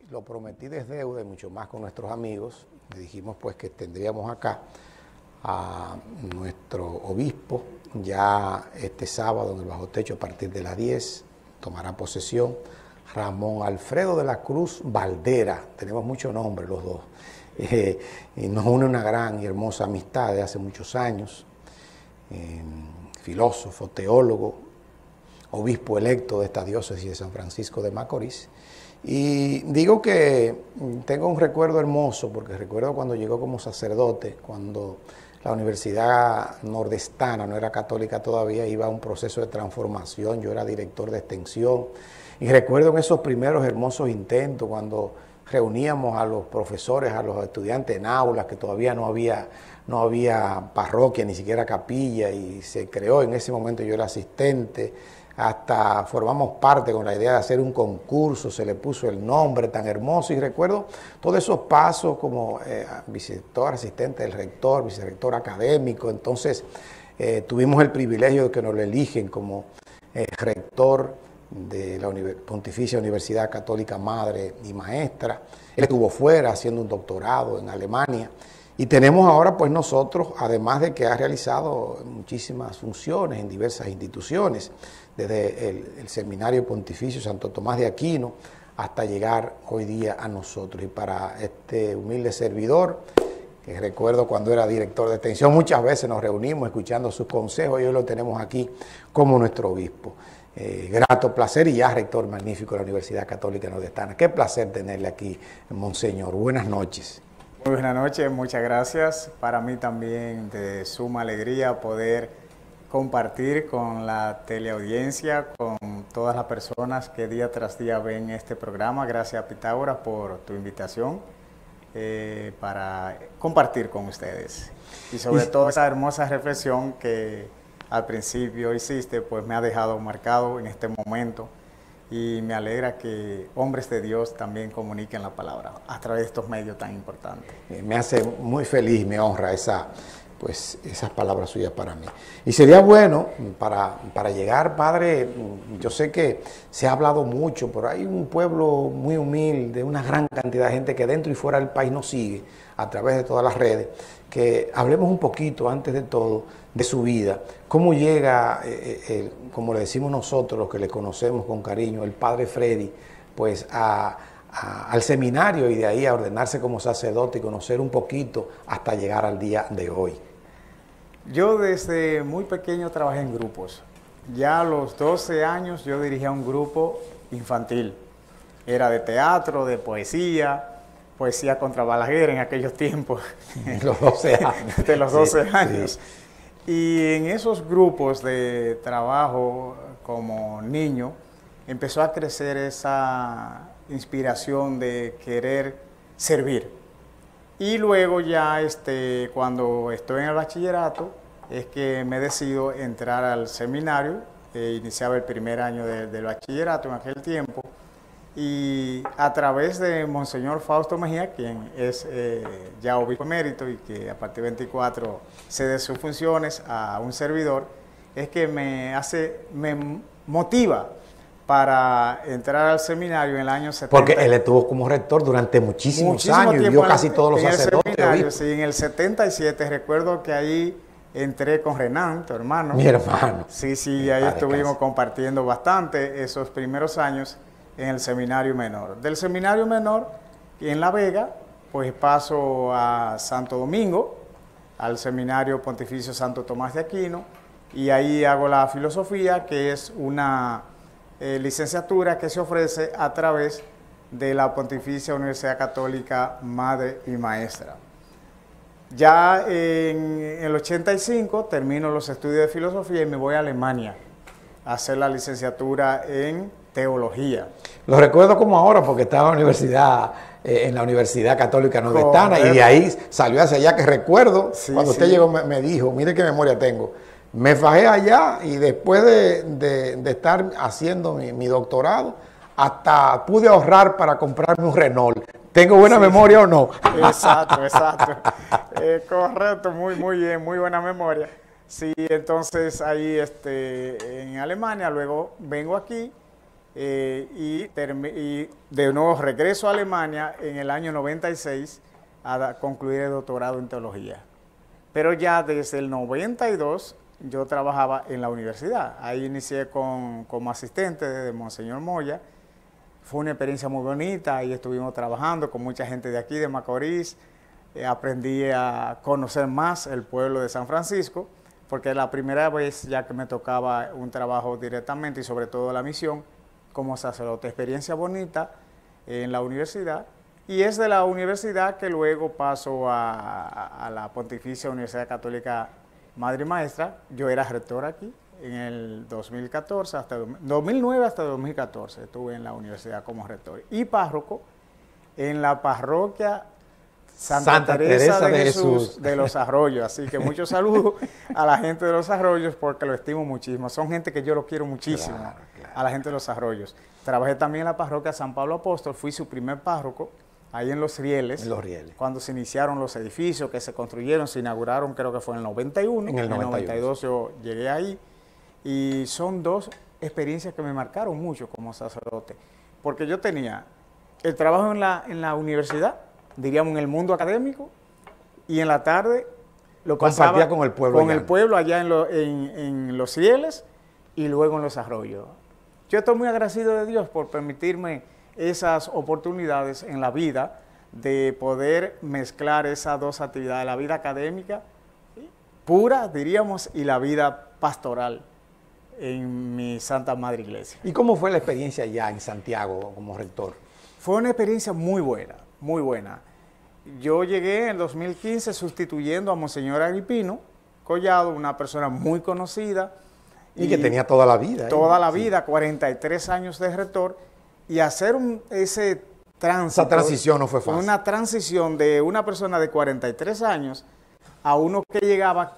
lo prometí desde deuda y mucho más con nuestros amigos. Le dijimos pues que tendríamos acá a nuestro obispo ya este sábado en el bajo techo a partir de las 10, tomará posesión Ramón Alfredo de la Cruz Valdera. Tenemos mucho nombre los dos. Y nos une una gran y hermosa amistad de hace muchos años. Filósofo, teólogo, obispo electo de esta diócesis de San Francisco de Macorís. Y digo que tengo un recuerdo hermoso, porque recuerdo cuando llegó como sacerdote, cuando la Universidad Nordestana, no era católica todavía, iba a un proceso de transformación, yo era director de extensión, y recuerdo en esos primeros hermosos intentos, cuando reuníamos a los profesores, a los estudiantes en aulas, que todavía no había parroquia, ni siquiera capilla, y se creó, en ese momento yo era asistente, hasta formamos parte con la idea de hacer un concurso, se le puso el nombre tan hermoso, y recuerdo todos esos pasos como vicerrector, asistente del rector, vicerrector académico. Entonces tuvimos el privilegio de que nos lo eligen como rector de la Pontificia Universidad Católica Madre y Maestra. Él estuvo fuera haciendo un doctorado en Alemania. Y tenemos ahora pues nosotros, además de que ha realizado muchísimas funciones en diversas instituciones, desde el Seminario Pontificio Santo Tomás de Aquino hasta llegar hoy día a nosotros. Y para este humilde servidor, que recuerdo cuando era director de extensión, muchas veces nos reunimos escuchando sus consejos y hoy lo tenemos aquí como nuestro obispo. Grato placer y ya rector magnífico de la Universidad Católica Nordestana. Qué placer tenerle aquí, Monseñor. Buenas noches. Muy buenas noches, muchas gracias. Para mí también de suma alegría poder compartir con la teleaudiencia, con todas las personas que día tras día ven este programa. Gracias, Pitágoras, por tu invitación para compartir con ustedes. Y sobre todo esa hermosa reflexión que al principio hiciste, pues me ha dejado marcado en este momento. Y me alegra que hombres de Dios también comuniquen la palabra a través de estos medios tan importantes. Me hace muy feliz, me honra esas palabras suyas para mí. Y sería bueno, para llegar, Padre, yo sé que se ha hablado mucho, pero hay un pueblo muy humilde, una gran cantidad de gente que dentro y fuera del país nos sigue a través de todas las redes, que hablemos un poquito, antes de todo, de su vida. ¿Cómo llega, como le decimos nosotros, los que le conocemos con cariño, el Padre Freddy, pues al seminario y de ahí a ordenarse como sacerdote y conocer un poquito hasta llegar al día de hoy? Yo desde muy pequeño trabajé en grupos. Ya a los 12 años yo dirigía un grupo infantil. Era de teatro, de poesía contra Balaguer en aquellos tiempos. Los 12 años. De los 12 años. Sí. Y en esos grupos de trabajo como niño empezó a crecer esa inspiración de querer servir. Y luego ya cuando estoy en el bachillerato es que me decido entrar al seminario. Iniciaba el primer año del bachillerato en aquel tiempo. Y a través de Monseñor Fausto Mejía, quien es ya obispo emérito y que a partir de 24 cede sus funciones a un servidor, es que me motiva para entrar al seminario en el año 70. Porque él estuvo como rector durante muchísimos años y vio casi todos los sacerdotes. Sí, en el 77 recuerdo que ahí entré con Renan, tu hermano. Mi hermano. Sí, ahí estuvimos compartiendo bastante esos primeros años en el seminario menor. Del seminario menor, en La Vega, pues paso a Santo Domingo, al seminario Pontificio Santo Tomás de Aquino, y ahí hago la filosofía, que es una licenciatura que se ofrece a través de la Pontificia Universidad Católica Madre y Maestra. Ya en el 85 termino los estudios de filosofía y me voy a Alemania a hacer la licenciatura en teología. Lo recuerdo como ahora porque estaba en la Universidad Católica Nordestana y de ahí salió hacia allá, que recuerdo cuando usted llegó me dijo, mire qué memoria tengo. Me fajé allá y después de estar haciendo mi doctorado, hasta pude ahorrar para comprarme un Renault. ¿Tengo buena memoria o no? Exacto. Correcto, muy bien, muy buena memoria. Sí, entonces ahí en Alemania, luego vengo aquí y de nuevo regreso a Alemania en el año 96 a concluir el doctorado en teología. Pero ya desde el 92 yo trabajaba en la universidad. Ahí inicié como asistente de Monseñor Moya. Fue una experiencia muy bonita, ahí estuvimos trabajando con mucha gente de aquí, de Macorís. Aprendí a conocer más el pueblo de San Francisco, porque la primera vez ya que me tocaba un trabajo directamente y sobre todo la misión como sacerdote. Experiencia bonita en la universidad. Y es de la universidad que luego paso a la Pontificia Universidad Católica Madre y Maestra. Yo era rector aquí en el 2014, 2009 hasta 2014 estuve en la universidad como rector. Y párroco en la parroquia Santa Teresa de Jesús de Los Arroyos. Así que muchos saludos a la gente de Los Arroyos porque lo estimo muchísimo. Son gente que yo lo quiero muchísimo, claro. A la gente de Los Arroyos. Trabajé también en la parroquia San Pablo Apóstol, fui su primer párroco. Ahí en Los Rieles, cuando se iniciaron los edificios que se construyeron, se inauguraron, creo que fue en el 91. En el 92 yo llegué ahí. Y son dos experiencias que me marcaron mucho como sacerdote. Porque yo tenía el trabajo en la universidad, diríamos en el mundo académico, y en la tarde lo pasaba con el pueblo. Con el pueblo allá en Los Rieles y luego en Los Arroyos. Yo estoy muy agradecido de Dios por permitirme esas oportunidades en la vida de poder mezclar esas dos actividades, la vida académica pura, diríamos, y la vida pastoral en mi Santa Madre Iglesia. ¿Y cómo fue la experiencia allá en Santiago como rector? Fue una experiencia muy buena, muy buena. Yo llegué en 2015 sustituyendo a Monseñor Agripino Collado, una persona muy conocida. Y que tenía toda la vida. Toda la vida, 43 años de rector. Y hacer esa transición no fue fácil. Una transición de una persona de 43 años a uno que llegaba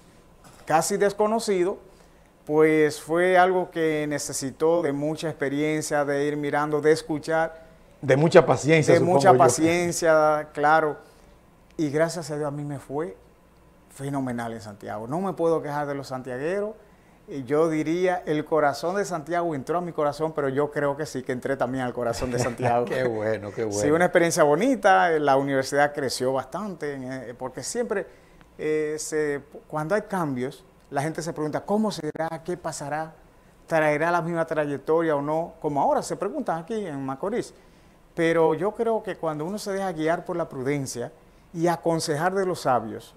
casi desconocido, pues fue algo que necesitó de mucha experiencia, de ir mirando, de escuchar. De mucha paciencia, supongo yo. De mucha paciencia, claro. Y gracias a Dios a mí me fue fenomenal en Santiago. No me puedo quejar de los santiagueros. Yo diría, el corazón de Santiago entró a mi corazón, pero yo creo que sí, que entré también al corazón de Santiago. Qué bueno, qué bueno. Sí, una experiencia bonita, la universidad creció bastante, porque siempre cuando hay cambios, la gente se pregunta, ¿cómo será? ¿Qué pasará? ¿Traerá la misma trayectoria o no? Como ahora se preguntan aquí en Macorís. Pero yo creo que cuando uno se deja guiar por la prudencia y aconsejar de los sabios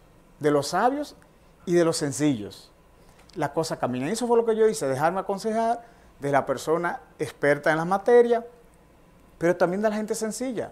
y de los sencillos, la cosa camina. Y eso fue lo que yo hice, dejarme aconsejar de la persona experta en la materia, pero también de la gente sencilla.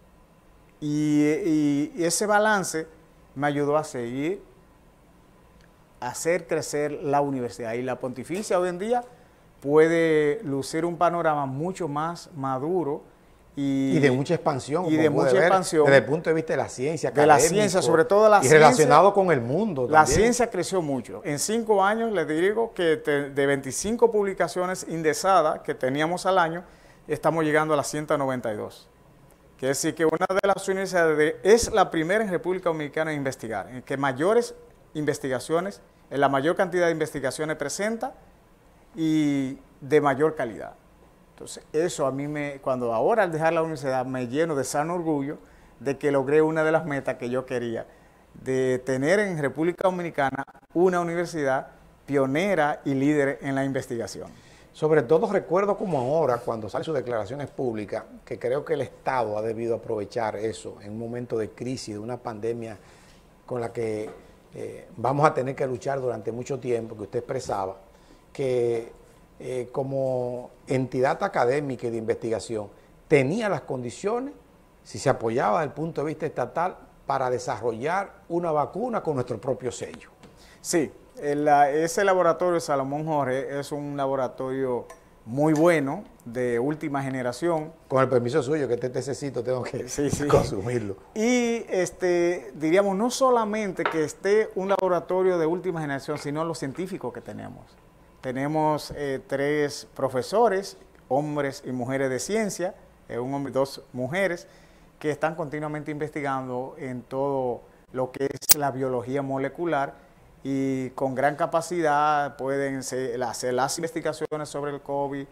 Y ese balance me ayudó a seguir, a hacer crecer la universidad. Y la Pontificia hoy en día puede lucir un panorama mucho más maduro. Y de mucha expansión. Y de mucha expansión. Desde el punto de vista de la ciencia. De la ciencia, sobre todo la ciencia. Y relacionado con el mundo también. La ciencia creció mucho. En 5 años, les digo que de 25 publicaciones indexadas que teníamos al año, estamos llegando a las 192. Quiere decir que una de las universidades es la primera en República Dominicana en investigar, en que mayores investigaciones, en la mayor cantidad de investigaciones presenta y de mayor calidad. Entonces, eso a mí cuando ahora al dejar la universidad me lleno de sano orgullo de que logré una de las metas que yo quería, de tener en República Dominicana una universidad pionera y líder en la investigación. Sobre todo recuerdo como ahora, cuando salen sus declaraciones públicas, que creo que el Estado ha debido aprovechar eso en un momento de crisis, de una pandemia con la que vamos a tener que luchar durante mucho tiempo, que usted expresaba, que como entidad académica y de investigación tenía las condiciones, si se apoyaba desde el punto de vista estatal, para desarrollar una vacuna con nuestro propio sello. Sí, ese laboratorio Salomón Jorge es un laboratorio muy bueno, de última generación. Con el permiso suyo, que este tececito tengo que consumirlo. Y diríamos, no solamente que esté un laboratorio de última generación, sino los científicos que tenemos. Tenemos 3 profesores, hombres y mujeres de ciencia, un hombre y 2 mujeres, que están continuamente investigando en todo lo que es la biología molecular y con gran capacidad pueden hacer las investigaciones sobre el COVID,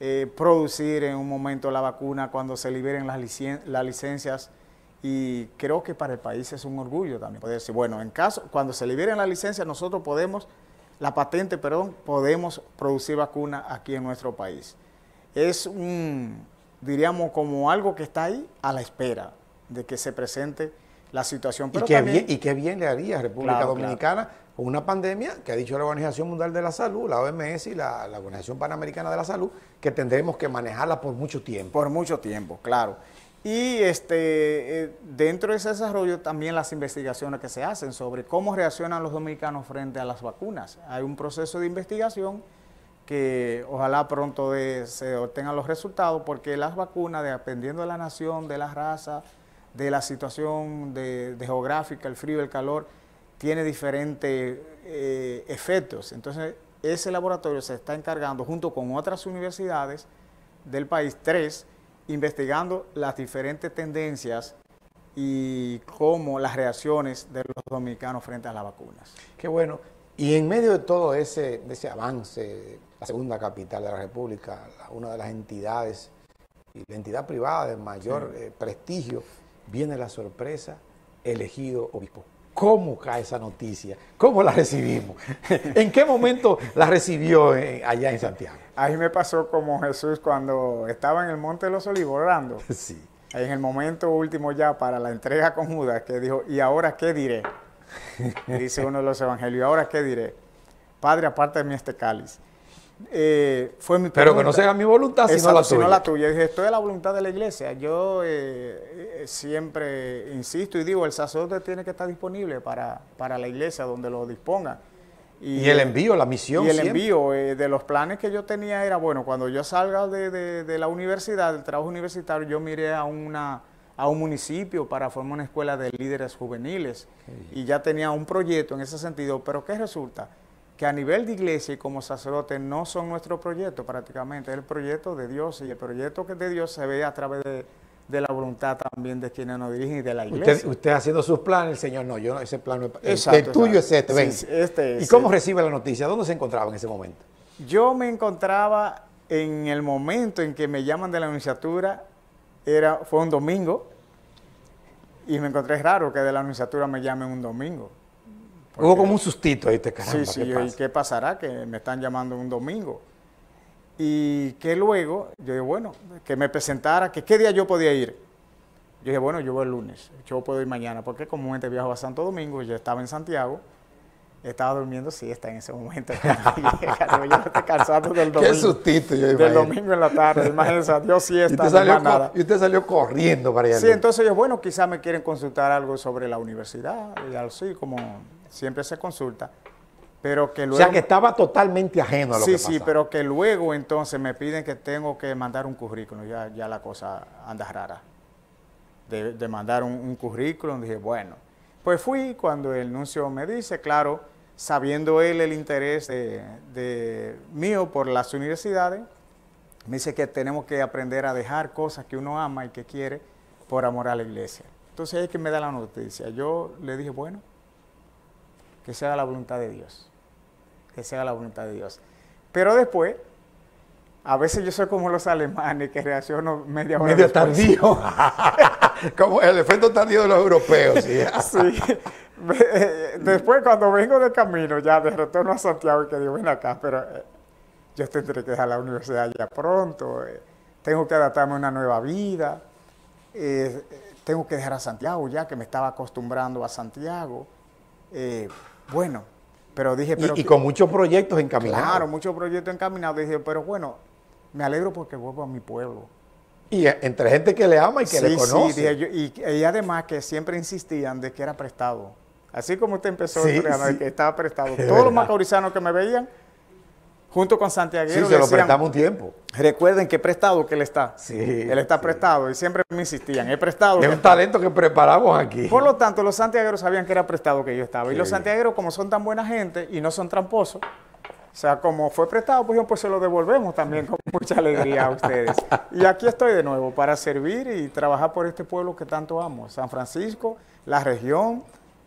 producir en un momento la vacuna cuando se liberen las licencias. Y creo que para el país es un orgullo también poder decir, bueno, cuando se liberen las licencias, nosotros podemos producir vacuna aquí en nuestro país. Es diríamos, como algo que está ahí a la espera de que se presente la situación. Pero y qué bien le haría a República Dominicana con una pandemia que ha dicho la Organización Mundial de la Salud, la OMS y la Organización Panamericana de la Salud, que tendremos que manejarla por mucho tiempo. Por mucho tiempo, claro. Y dentro de ese desarrollo también las investigaciones que se hacen sobre cómo reaccionan los dominicanos frente a las vacunas. Hay un proceso de investigación que ojalá pronto se obtengan los resultados, porque las vacunas, dependiendo de la nación, de la raza, de la situación de geográfica, el frío, el calor, tiene diferentes efectos. Entonces, ese laboratorio se está encargando, junto con otras universidades del país, 3, investigando las diferentes tendencias y cómo las reacciones de los dominicanos frente a las vacunas. Qué bueno. Y en medio de todo ese avance, la segunda capital de la República, una de las entidades, y la entidad privada de mayor prestigio, viene la sorpresa, elegido obispo. ¿Cómo cae esa noticia? ¿Cómo la recibimos? ¿En qué momento la recibió allá en Santiago? Ahí me pasó como Jesús cuando estaba en el Monte de los Olivos orando. Sí. Ahí en el momento último ya para la entrega con Judas, que dijo, ¿y ahora qué diré? Dice uno de los evangelios, ¿y ahora qué diré? Padre, aparte de mí este cáliz. Fue mi pregunta. Pero que no sea mi voluntad, sino la tuya. Yo dije, esto es la voluntad de la iglesia. Yo siempre insisto y digo, el sacerdote tiene que estar disponible para la iglesia donde lo disponga. Y el envío, la misión. Y el envío de los planes que yo tenía era, bueno, cuando yo salga de la universidad, del trabajo universitario, yo miré a un municipio para formar una escuela de líderes juveniles. Y ya tenía un proyecto en ese sentido. Pero ¿qué resulta? Que a nivel de iglesia y como sacerdote no son nuestro proyecto prácticamente, es el proyecto de Dios, y el proyecto que de Dios se ve a través de la voluntad también de quienes nos dirigen y de la iglesia. Usted haciendo sus planes, el Señor no, ese plan no es, el tuyo es este, ven. Sí, ¿Y cómo recibe la noticia? ¿Dónde se encontraba en ese momento? Yo me encontraba en el momento en que me llaman de la nunciatura, fue un domingo, y me encontré raro que de la nunciatura me llamen un domingo. Porque hubo como un sustito ahí, caramba. Sí, ¿y qué pasará? Que me están llamando un domingo. Y que luego, yo dije, bueno, que me presentara, que qué día yo podía ir. Yo dije, bueno, yo voy el lunes, yo puedo ir mañana, porque comúnmente viajo a Santo Domingo, yo estaba en Santiago, estaba durmiendo siesta en ese momento. Yo no estoy cansado del domingo. Qué sustito, yo del domingo en la tarde, imagínense, Dios siesta, y usted salió corriendo para allá. Sí, entonces yo, bueno, quizás me quieren consultar algo sobre la universidad, y así como siempre se consulta, pero que luego... O sea, que estaba totalmente ajeno a lo que pasaba. Sí, pero que luego entonces me piden que tengo que mandar un currículum, ya la cosa anda rara, de mandar un currículum. Dije, bueno, pues fui cuando el nuncio me dice, claro, sabiendo él el interés mío por las universidades, me dice que tenemos que aprender a dejar cosas que uno ama y que quiere por amor a la iglesia. Entonces es que me da la noticia. Yo le dije, bueno, que se haga la voluntad de Dios, que se haga la voluntad de Dios. Pero después, a veces yo soy como los alemanes, que reacciono media hora después. Tardío, como el efecto tardío de los europeos. Sí. Sí. Después, cuando vengo de camino, ya de retorno a Santiago, que digo, ven acá, pero yo tendré que dejar la universidad ya pronto, tengo que adaptarme a una nueva vida, tengo que dejar a Santiago ya, que me estaba acostumbrando a Santiago. Bueno, pero dije... Y con muchos proyectos encaminados. Claro, muchos proyectos encaminados. Dije, pero bueno, me alegro porque vuelvo a mi pueblo. Y entre gente que le ama y que le conoce. Sí, dije yo, y además que siempre insistían de que era prestado. Así como usted empezó de que estaba prestado. Todos los macaurizanos que me veían, junto con santiagueros, se lo prestamos un tiempo. Recuerden que prestado que él está. Sí, él está prestado y siempre me insistían, es prestado. Es un talento que preparamos aquí. Por lo tanto, los santiagueros sabían que era prestado que yo estaba. Sí. Y los santiagueros, como son tan buena gente y no son tramposos, o sea, como fue prestado, pues se lo devolvemos también con mucha alegría a ustedes. Y aquí estoy de nuevo para servir y trabajar por este pueblo que tanto amo. San Francisco, la región,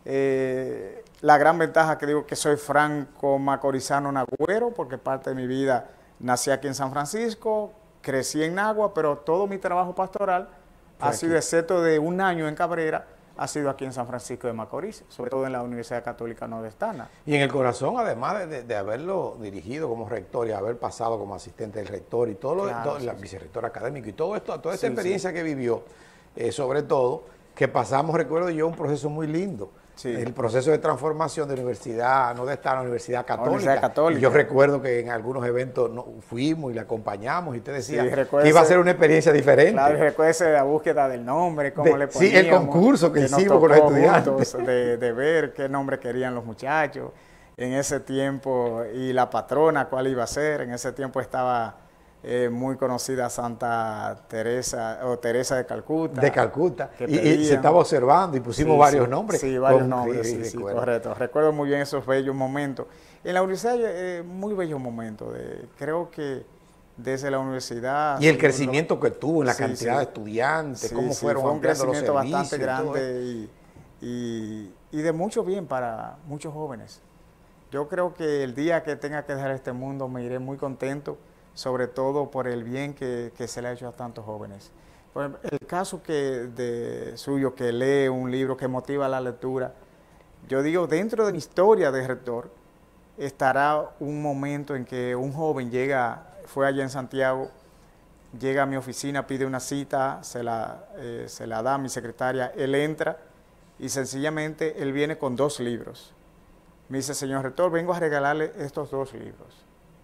la gran ventaja que digo que soy franco macorizano nagüero, porque parte de mi vida nací aquí en San Francisco, crecí en Nagua, pero todo mi trabajo pastoral ha sido, excepto de un año en Cabrera, ha sido aquí en San Francisco de Macorís, sobre todo en la Universidad Católica Nordestana. Y en el corazón, además de haberlo dirigido como rector y haber pasado como asistente del rector y todo lo Claro, la vicerrector académico y todo esto, toda esta Sí, experiencia que vivió, sobre todo, que pasamos, recuerdo yo, un proceso muy lindo. Sí. El proceso de transformación de universidad, no de estar en la Universidad Católica. Universidad Católica. Y yo recuerdo que en algunos eventos fuimos y le acompañamos y usted decía Sí, que iba a ser una experiencia diferente. Claro, recuérdese la búsqueda del nombre, cómo le poníamos. Sí, el concurso que nos hicimos con los tocó estudiantes. juntos de ver qué nombre querían los muchachos en ese tiempo y la patrona cuál iba a ser. En ese tiempo estaba muy conocida Santa Teresa o Teresa de Calcuta. De Calcuta. que Y se estaba observando y pusimos varios nombres. Sí, varios nombres, sí, correcto. Recuerdo muy bien esos bellos momentos. En la universidad, muy bellos momentos. Creo que desde la universidad... Y el crecimiento que tuvo en la cantidad de estudiantes, cómo fueron fue un ampliando los crecimiento servicios. bastante grande y de mucho bien para muchos jóvenes. Yo creo que el día que tenga que dejar este mundo me iré muy contento, sobre todo por el bien que se le ha hecho a tantos jóvenes. Por ejemplo, el caso suyo, que lee un libro que motiva la lectura, yo digo, dentro de mi historia de rector, estará un momento en que un joven fue allá en Santiago, llega a mi oficina, pide una cita, se la da a mi secretaria, él entra y sencillamente él viene con 2 libros. Me dice, señor rector, vengo a regalarle estos 2 libros.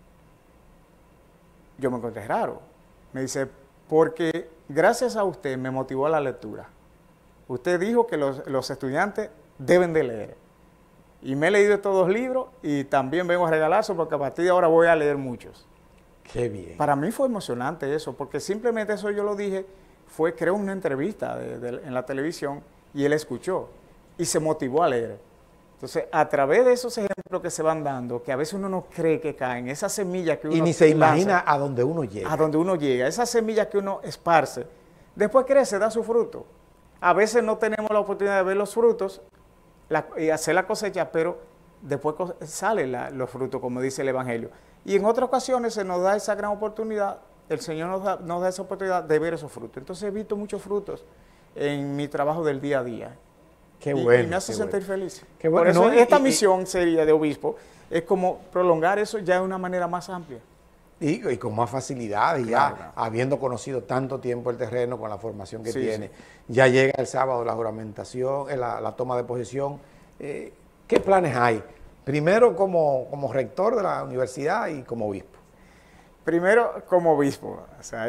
Yo me encontré raro. Me dice, porque gracias a usted me motivó a la lectura. Usted dijo que los estudiantes deben de leer. Y me he leído estos 2 libros y también vengo a regalarlos porque a partir de ahora voy a leer muchos. Qué bien. Para mí fue emocionante eso, porque simplemente eso yo lo dije, creo una entrevista en la televisión y él escuchó y se motivó a leer. Entonces, a través de esos ejemplos que se van dando, que a veces uno no cree que caen, esas semillas que uno y ni se imagina lanza, a dónde uno llega. a donde uno llega, esas semillas que uno esparce, después crece, da su fruto. A veces no tenemos la oportunidad de ver los frutos y hacer la cosecha, pero después salen los frutos, como dice el Evangelio. Y en otras ocasiones se nos da esa gran oportunidad, el Señor nos da esa oportunidad de ver esos frutos. Entonces he visto muchos frutos en mi trabajo del día a día. Qué bueno. Y me hace sentir feliz. Qué bueno. Por eso No, esta misión sería de obispo, es como prolongar eso ya de una manera más amplia. Y con más facilidad, y Claro. ya habiendo conocido tanto tiempo el terreno con la formación que Sí, tiene, sí. ya llega el sábado la juramentación, la toma de posesión. ¿Qué planes hay? Primero como rector de la universidad y como obispo. Primero, como obispo, o sea,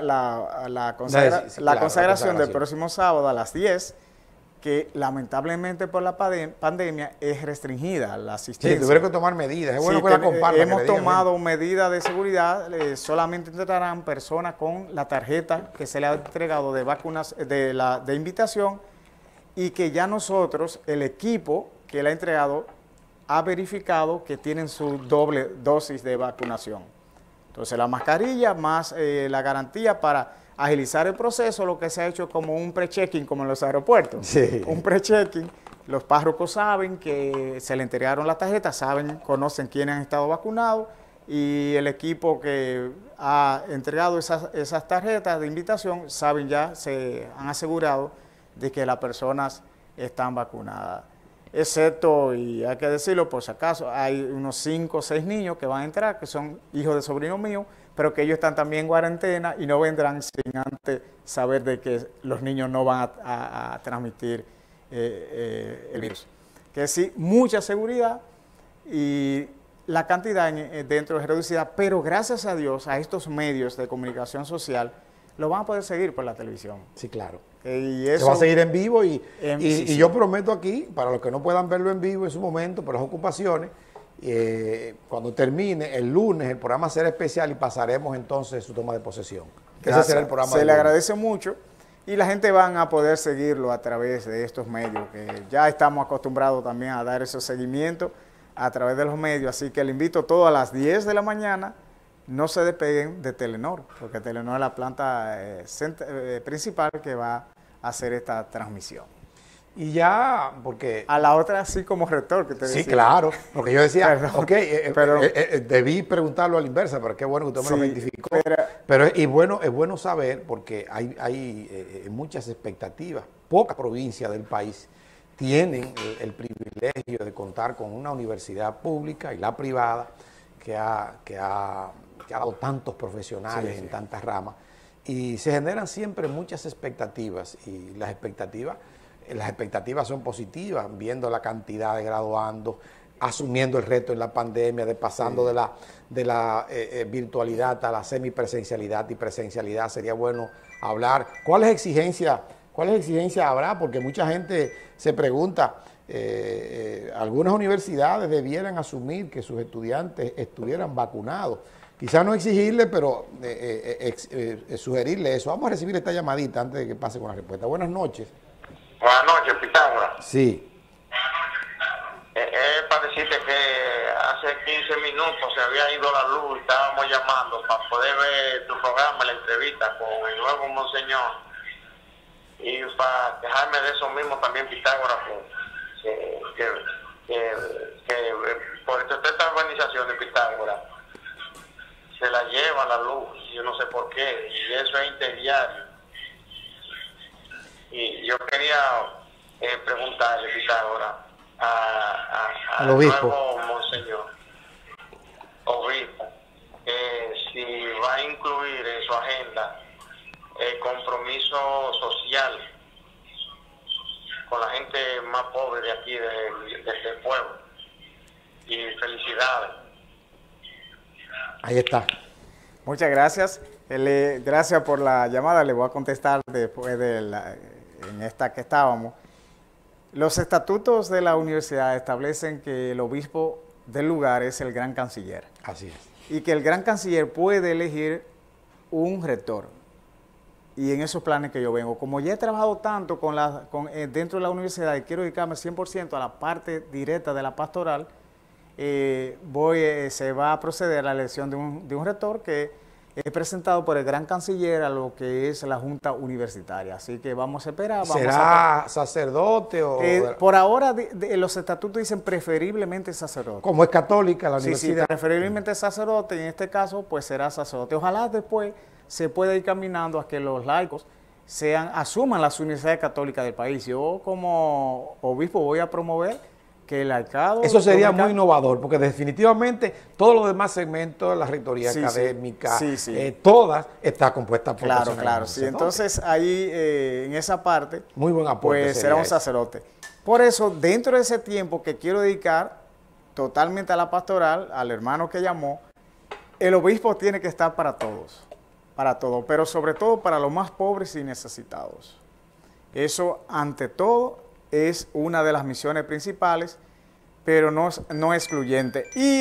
la consagración del próximo sábado a las 10, que lamentablemente por la pandemia es restringida la asistencia. Sí, tuvieron que tomar medidas. Es bueno Sí, que la compartan. hemos tomado medidas de seguridad, solamente entrarán personas con la tarjeta que se le ha entregado de vacunas, de invitación, y que ya nosotros, el equipo que le ha entregado, ha verificado que tienen su doble dosis de vacunación. Entonces la mascarilla más la garantía para agilizar el proceso, lo que se ha hecho como un pre-checking, como en los aeropuertos. Sí. Un pre-checking. Los párrocos saben que se le entregaron las tarjetas, conocen quiénes han estado vacunados, y el equipo que ha entregado esas tarjetas de invitación se han asegurado de que las personas están vacunadas. Excepto, y hay que decirlo por si acaso, hay unos 5 o 6 niños que van a entrar, que son hijos de sobrinos míos, pero que ellos están también en cuarentena y no vendrán sin antes saber de que los niños no van a transmitir el virus. Que sí, mucha seguridad y la cantidad dentro es reducida, pero gracias a Dios, a estos medios de comunicación social, lo van a poder seguir por la televisión. Sí, claro. Y Se eso, va a seguir en vivo y sí. yo prometo aquí, para los que no puedan verlo en vivo en su momento, por las ocupaciones, cuando termine el lunes el programa será especial y pasaremos entonces su toma de posesión. Ese será el programa. Se le agradece mucho y la gente van a poder seguirlo a través de estos medios, que ya estamos acostumbrados también a dar esos seguimientos a través de los medios, así que le invito a todos a las 10 de la mañana, no se despeguen de Telenor, porque Telenor es la planta principal que va a hacer esta transmisión. Y ya, porque... A la otra, sí, como rector, que te decía. Sí, claro, porque yo decía, Perdón, ok, debí preguntarlo a la inversa, pero qué bueno que usted me lo identificó. Pero es bueno saber porque hay muchas expectativas. Pocas provincias del país tienen el privilegio de contar con una universidad pública y la privada que ha dado tantos profesionales en tantas ramas. Y se generan siempre muchas expectativas y las expectativas son positivas, viendo la cantidad de graduandos, asumiendo el reto en la pandemia, pasando de la virtualidad a la semipresencialidad y presencialidad. Sería bueno hablar. ¿Cuáles exigencias habrá? Porque mucha gente se pregunta, algunas universidades debieran asumir que sus estudiantes estuvieran vacunados. Quizás no exigirle, pero sugerirle eso. Vamos a recibir esta llamadita antes de que pase con la respuesta. Buenas noches. Buenas noches, Pitágoras. Sí. Para decirte que hace 15 minutos se había ido la luz y estábamos llamando para poder ver tu programa, la entrevista con el nuevo monseñor. Y para dejarme de eso mismo también, Pitágoras, que por estas organizaciones, Pitágoras, se la lleva la luz, yo no sé por qué, y eso es interdiario. Y yo quería preguntarle, Pitágoras, al nuevo monseñor, obispo, si va a incluir en su agenda el compromiso social con la gente más pobre de aquí, del pueblo. Y felicidades. Ahí está. Muchas gracias. Gracias por la llamada. Le voy a contestar después en esta que estábamos. Los estatutos de la universidad establecen que el obispo del lugar es el gran canciller. Así es. Y que el gran canciller puede elegir un rector. Y en esos planes que yo vengo, como ya he trabajado tanto dentro de la universidad y quiero dedicarme 100% a la parte directa de la pastoral, se va a proceder a la elección de un rector que es presentado por el gran canciller a lo que es la Junta Universitaria. Así que vamos a esperar. ¿Será sacerdote o...? Por ahora los estatutos dicen preferiblemente sacerdote. Como es católica la universidad. Sí, preferiblemente sacerdote, y en este caso pues será sacerdote. Ojalá después se pueda ir caminando a que los laicos asuman las universidades católicas del país. Yo como obispo voy a promover que el laicado... Eso sería muy innovador, porque definitivamente todos los demás segmentos, la rectoría académica, todas está compuesta por personas. Claro, sí. Entonces ahí en esa parte, muy buen aporte, pues será un sacerdote. Por eso, dentro de ese tiempo que quiero dedicar totalmente a la pastoral, al hermano que llamó, el obispo tiene que estar para todos, pero sobre todo para los más pobres y necesitados. Eso, ante todo, es una de las misiones principales, pero no excluyente. Y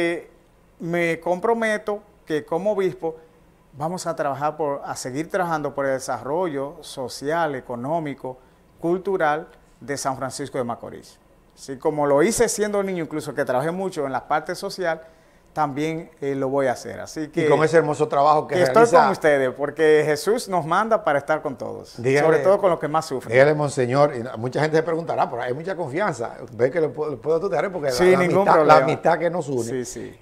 me comprometo que como obispo vamos a seguir trabajando por el desarrollo social, económico, cultural de San Francisco de Macorís. Así como lo hice siendo niño, incluso que trabajé mucho en la parte social, también lo voy a hacer. Así que, y con ese hermoso trabajo que realiza, estoy con ustedes, porque Jesús nos manda para estar con todos, sobre todo con los que más sufren. Dígale, monseñor, y mucha gente se preguntará, pero hay mucha confianza, ve que lo puedo tutear porque sí, la amistad que nos une, sí.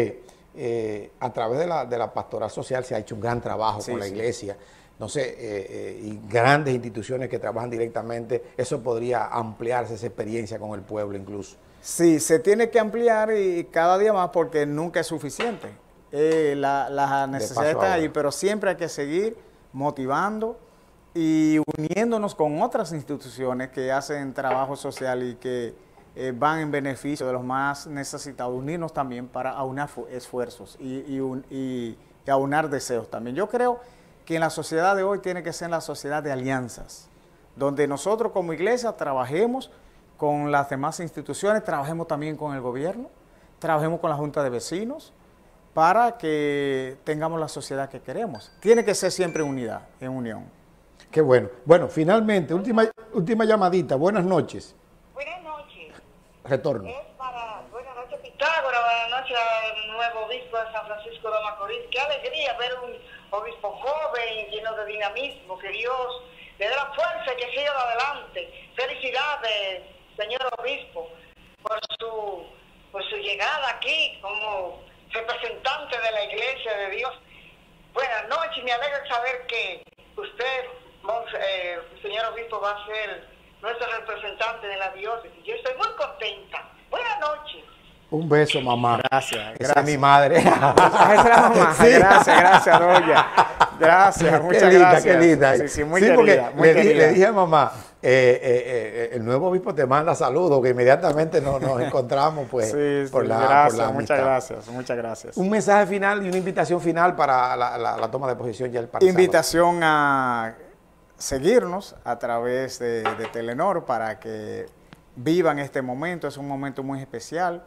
que a través de la pastoral social se ha hecho un gran trabajo con la iglesia, no sé, y grandes instituciones que trabajan directamente, eso podría ampliarse esa experiencia con el pueblo incluso. Sí, se tiene que ampliar y cada día más porque nunca es suficiente. La necesidad está ahí, pero siempre hay que seguir motivando y uniéndonos con otras instituciones que hacen trabajo social y que van en beneficio de los más necesitados. Unirnos también para aunar esfuerzos y aunar deseos también. Yo creo que en la sociedad de hoy tiene que ser la sociedad de alianzas, donde nosotros como iglesia trabajemos con las demás instituciones, trabajemos también con el gobierno, trabajemos con la Junta de Vecinos, para que tengamos la sociedad que queremos. Tiene que ser siempre unidad, en unión. Qué bueno. Bueno, finalmente, última llamadita. Buenas noches. Buenas noches. Retorno. Buenas noches, Pitágoras. Buenas noches al nuevo obispo de San Francisco de Macorís. Qué alegría ver un obispo joven, lleno de dinamismo. Que Dios le dé la fuerza y que siga adelante. Felicidades, señor obispo, por su llegada aquí como representante de la Iglesia de Dios. Buenas noches, me alegra saber que usted, señor obispo, va a ser nuestro representante de la diócesis. Yo estoy muy contenta. Buenas noches. Un beso, mamá. Gracias, Esa es mi madre. Esa es la mamá. Sí. Gracias, doña. Gracias, muchas Qué linda, gracias. qué linda. Sí, muy Sí, querida, porque muy querida. le dije a mamá, el nuevo obispo te manda saludos, que inmediatamente nos encontramos pues Sí, por la gracias, amistad. muchas gracias. Un mensaje final y una invitación final para la toma de posición ya el sábado. Invitación a seguirnos a través de Telenor para que vivan este momento. Es un momento muy especial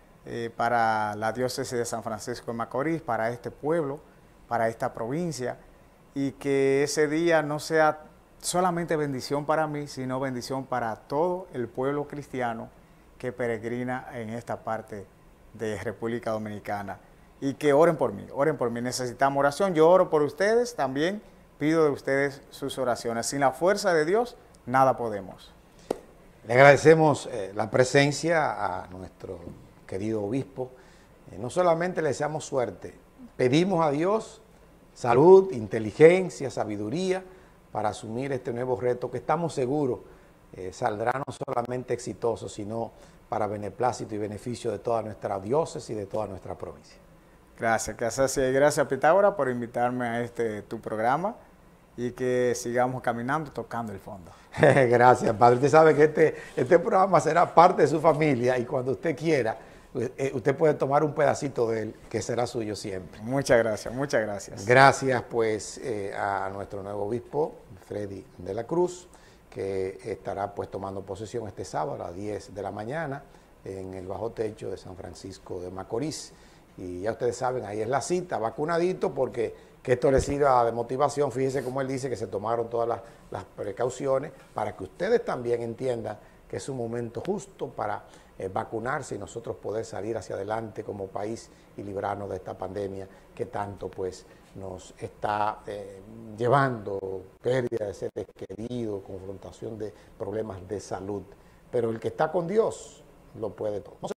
para la diócesis de San Francisco de Macorís, para este pueblo, para esta provincia, y que ese día no sea solamente bendición para mí, sino bendición para todo el pueblo cristiano que peregrina en esta parte de República Dominicana. Y que oren por mí, necesitamos oración. Yo oro por ustedes también, pido de ustedes sus oraciones. Sin la fuerza de Dios, nada podemos. Le agradecemos la presencia a nuestro querido obispo. No solamente le deseamos suerte, pedimos a Dios salud, inteligencia, sabiduría para asumir este nuevo reto que estamos seguros saldrá no solamente exitoso, sino para beneplácito y beneficio de toda nuestra diócesis y de toda nuestra provincia. Gracias, gracias Pitágoras por invitarme a tu programa y que sigamos caminando tocando el fondo. Gracias, padre. Usted sabe que este programa será parte de su familia y cuando usted quiera, usted puede tomar un pedacito de él que será suyo siempre. Muchas gracias, muchas gracias. Gracias pues a nuestro nuevo obispo, Freddy de la Cruz, que estará pues tomando posesión este sábado a las 10 de la mañana en el bajo techo de San Francisco de Macorís. Y ya ustedes saben, ahí es la cita, vacunadito, porque que esto les sirva de motivación. Fíjense cómo él dice que se tomaron todas las precauciones para que ustedes también entiendan que es un momento justo para vacunarse y nosotros poder salir hacia adelante como país y librarnos de esta pandemia que tanto pues nos está llevando pérdida de seres queridos, confrontación de problemas de salud. Pero el que está con Dios lo puede todo.